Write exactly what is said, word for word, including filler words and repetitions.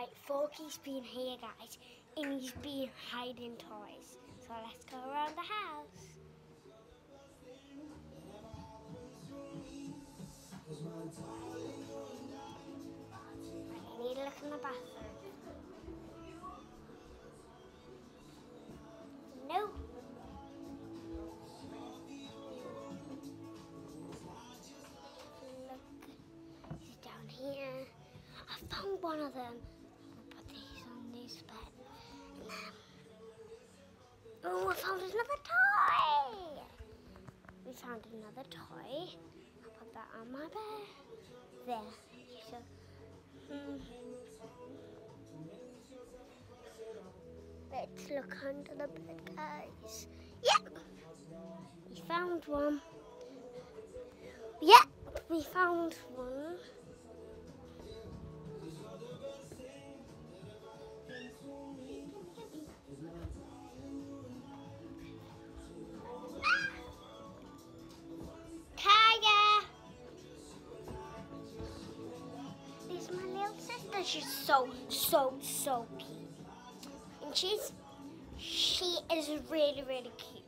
Right, Forky's been here, guys, and he's been hiding toys. So let's go around the house. I need to look in the bathroom. No. Look, he's down here. I found one of them. I'll put these on this bed. Oh, I found another toy. We found another toy. I'll put that on my bed. There. So, hmm. Let's look under the bed, guys. Yep, we found one. Yep, we found one. Kaya! This is my little sister. She's so, so, so cute. And she's, she is really, really cute.